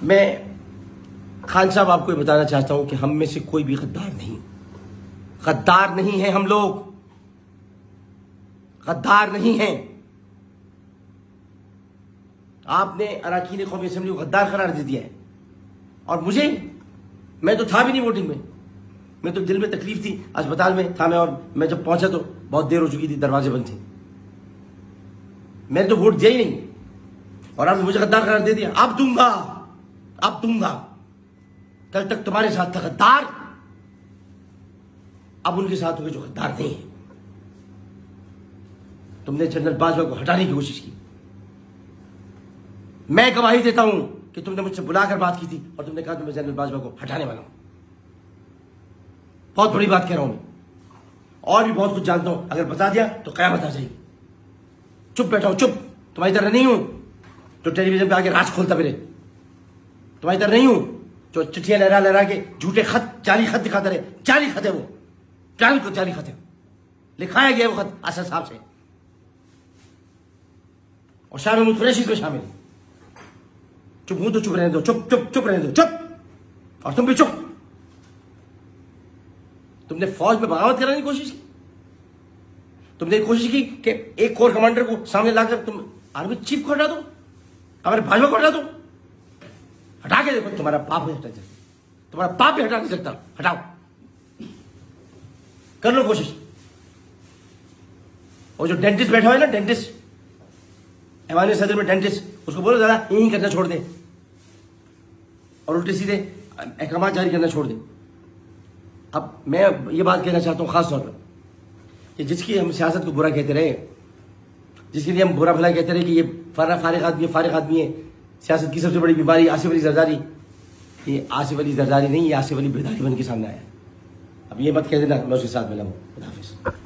मैं खान साहब आपको ये बताना चाहता हूं कि हम में से कोई भी गद्दार नहीं है। हम लोग गद्दार नहीं हैं। आपने अरकान कौमी असेंबली को गद्दार करार दे दिया है। और मैं तो था भी नहीं वोटिंग में। मैं तो दिल में तकलीफ थी, अस्पताल में था मैं, और मैं जब पहुंचा तो बहुत देर हो चुकी थी, दरवाजे बंद थे। मैंने तो वोट दिया ही नहीं और आपने मुझे गद्दार करार दे दिया। अब दूंगा। कल तक तुम्हारे साथ था गद्दार, अब उनके साथ होंगे जो गद्दार नहीं है। तुमने जनरल बाजवा को हटाने की कोशिश की। मैं गवाही देता हूं कि तुमने मुझसे बुलाकर बात की थी और तुमने कहा कि मैं जनरल बाजवा को हटाने वाला हूं। बहुत बड़ी बात कह रहा हूं मैं, और भी बहुत कुछ जानता हूं। अगर बता दिया तो कयामत आ जाएगी। चुप बैठा हूं, चुप। तुम्हारी तरह नहीं हूं जो टेलीविजन पे आके राज खोलता फिरे। तुम्हारी तरह नहीं हूं जो चिट्ठियां लहरा के झूठे खत, जाली खत दिखाता रहे। जाली खत है वो, जाली खत है। लिखाया गया वो खत असद साहब से, और शाह महमूद कुरैशी इसमें शामिल है। चुप हूं तो चुप रहने दो, चुप रहने दो, चुप। और तुम भी चुप। तुमने फौज में बगावत कराने की कोशिश की। तुमने कोशिश की कि एक कोर कमांडर को सामने लाकर तुम आर्मी चीफ को हटा दो, हमारे भाजपा को हटा दो। हटा के देखो, तुम्हारा बाप नहीं हटा सकता, तुम्हारा बाप भी हटा नहीं सकता। हटाओ, कर लो कोशिश। और जो डेंटिस्ट बैठा हुआ है ना, डेंटिस्ट, ऐवान सदर में डेंटिस्ट, उसको बोलो दादा यही करना छोड़ दे और उल्टे सीधे अहकाम जारी करना छोड़ दे। अब मैं ये बात कहना चाहता हूं खास तौर पर कि जिसकी हम सियासत को बुरा कहते रहे, जिसके लिए हम बुरा भला कहते रहे कि ये फारिग आदमी है, सियासत की सबसे बड़ी बीमारी आसिफ अली जरदारी। ये आसिफ अली जरदारी नहीं, ये आसिफ अली बेदारी बन के सामने आया। अब ये मत कह देना मैं उसके साथ मिला हूं। खुदा हाफिज़।